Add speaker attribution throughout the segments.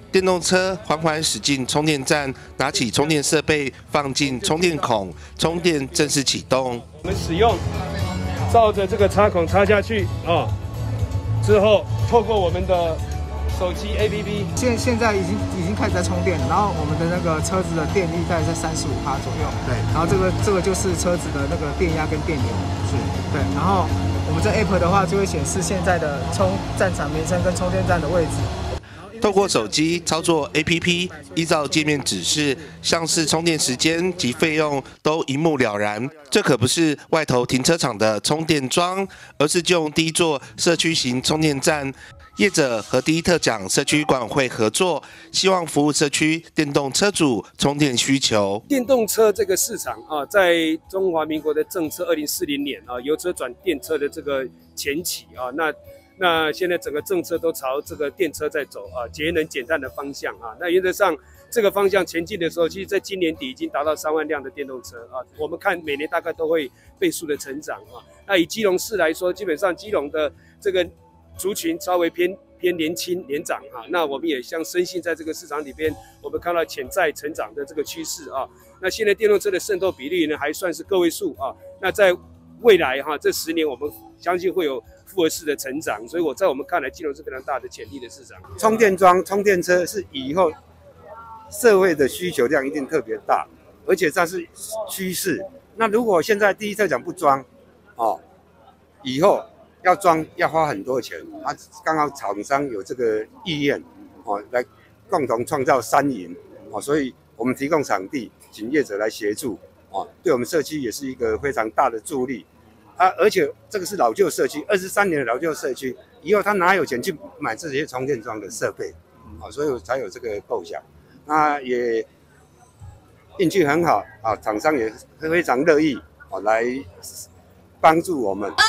Speaker 1: 电动车缓缓驶进充电站，拿起充电设备放进充电孔，充电正式启动。
Speaker 2: 我们使用照着这个插孔插下去之后透过我们的手机 APP，
Speaker 3: 现在已经开始在充电，然后我们的那个车子的电力大概在35%左右。对，然后这个就是车子的那个电压跟电流。是，对，然后我们这 App 的话就会显示现在的充站场名称跟充电站的位置。
Speaker 1: 透过手机操作 APP， 依照界面指示，像是充电时间及费用都一目了然。这可不是外头停车场的充电桩，而是就用第一座社区型充电站。业者和第一特奖社区管委会合作，希望服务社区电动车主充电需求。
Speaker 2: 电动车这个市场在中华民国的政策2040年油车转电车的这个前期那现在整个政策都朝这个电车在走节能减碳的方向那原则上这个方向前进的时候，其实在今年底已经达到3万辆的电动车我们看每年大概都会倍数的成长那以基隆市来说，基本上基隆的这个族群稍微偏年轻年长那我们也相深信在这个市场里边，我们看到潜在成长的这个趋势那现在电动车的渗透比例呢还算是个位数那在未来这10年我们相信会有复合式的成长，所以在我们看来，基隆是非常大的潜力的市场。
Speaker 4: 充电桩、充电车是以后社会的需求量一定特别大，而且这是趋势。那如果现在第一特奖不装以后要装要花很多钱刚好厂商有这个意愿来共同创造3赢所以我们提供场地，请业者来协助对我们社区也是一个非常大的助力而且这个是老旧社区，23年的老旧社区，以后他哪有钱去买这些充电桩的设备所以才有这个构想。那也运气很好厂商也非常乐意来帮助我们。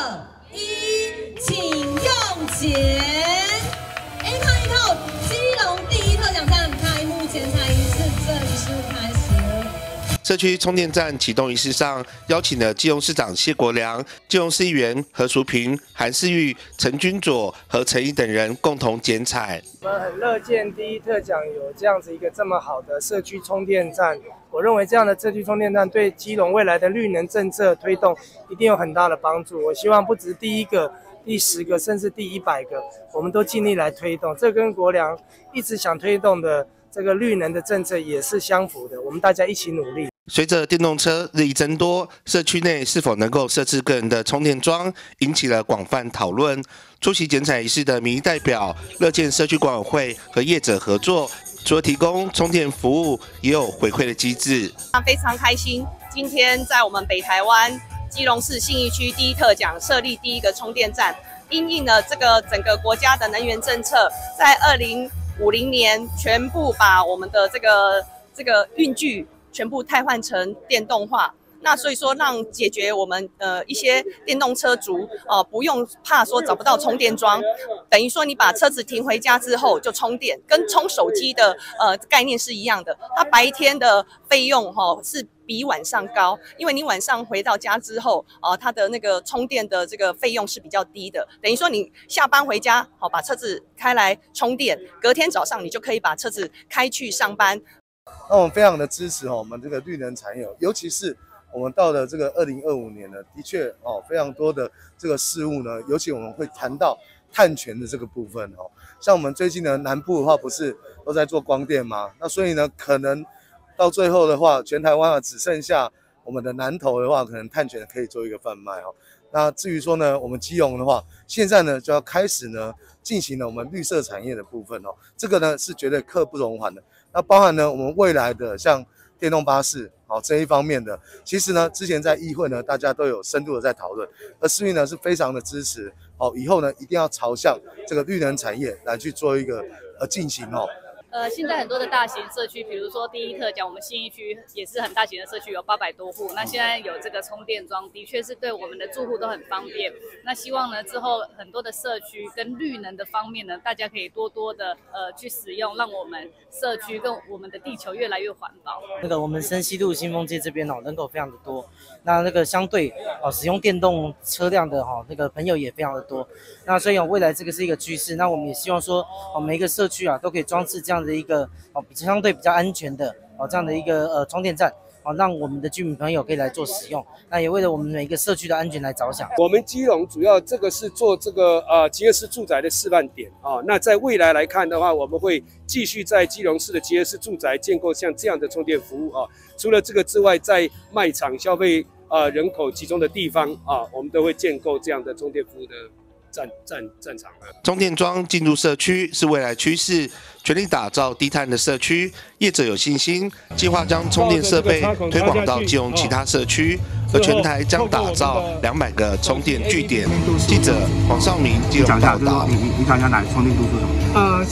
Speaker 5: 2、1，请用钱。一套，基隆第一特奖站开幕前彩仪式正式开始。
Speaker 1: 社区充电站启动仪式上，邀请了基隆市长谢国良、基隆市议员何淑萍、韩世玉、陈君佐和陈毅等人共同剪彩。
Speaker 3: 我们很乐见第一特奖有这样子一个这么好的社区充电站。我认为这样的社区充电站对基隆未来的绿能政策推动一定有很大的帮助。我希望不止第1个、第10个，甚至第100个，我们都尽力来推动。这跟国良一直想推动的这个绿能的政策也是相符的，我们大家一起努力。
Speaker 1: 随着电动车日益增多，社区内是否能够设置个人的充电桩，引起了广泛讨论。出席剪彩仪式的民意代表乐见社区管委会和业者合作，除了提供充电服务，也有回馈的机制。
Speaker 6: 非常开心，今天在我们北台湾基隆市信义区第一特奖设立第1个充电站，因应了这个整个国家的能源政策，在2050年全部把我们的这个运具全部汰换成电动化。那所以说，让解决我们一些电动车族不用怕说找不到充电桩，等于说你把车子停回家之后就充电，跟充手机的概念是一样的。它白天的费用是比晚上高，因为你晚上回到家之后它的那个充电的这个费用是比较低的。等于说你下班回家把车子开来充电，隔天早上你就可以把车子开去上班。
Speaker 7: 那我们非常的支持我们这个绿能产业，尤其是我们到了这个2025年呢，的确非常多的这个事物呢，尤其我们会谈到碳权的这个部分像我们最近呢南部的话不是都在做光电吗？那所以呢可能到最后的话，全台湾只剩下我们的南投的话，可能碳权可以做一个贩卖那至于说呢，我们基隆的话，现在呢就要开始呢进行了我们绿色产业的部分这个呢是绝对刻不容缓的。那包含呢我们未来的像电动巴士这一方面的，其实呢之前在议会呢大家都有深度的在讨论，而市民呢是非常的支持以后呢一定要朝向这个绿能产业来去做一个进行
Speaker 8: 现在很多的大型社区，比如说第一特奖，我们信义区也是很大型的社区，有800多户。那现在有这个充电桩，的确是对我们的住户都很方便。那希望呢，之后很多的社区跟绿能的方面呢，大家可以多多的去使用，让我们社区跟我们的地球越来越环保。
Speaker 9: 我们深西路新丰街这边人口非常的多，那个相对使用电动车辆的朋友也非常的多。那所以未来这个是一个趋势。那我们也希望说每一个社区都可以装置这样的一个相对比较安全的这样的一个充电站，让我们的居民朋友可以来做使用。那也为了我们每一个社区的安全来着想。
Speaker 2: 我们基隆主要这个是做这个集合式住宅的示范点啊。那在未来来看的话，我们会继续在基隆市的集合式住宅建构像这样的充电服务啊。除了这个之外，在卖场消费人口集中的地方我们都会建构这样的充电服务的战场。
Speaker 1: 充电桩进入社区是未来趋势，全力打造低碳的社区。业者有信心，计划将充电设备推广到基隆其他社区，而全台将打造200个充电据点。记者黄少明基隆报道。
Speaker 10: 你讲一下哪充电度是什么？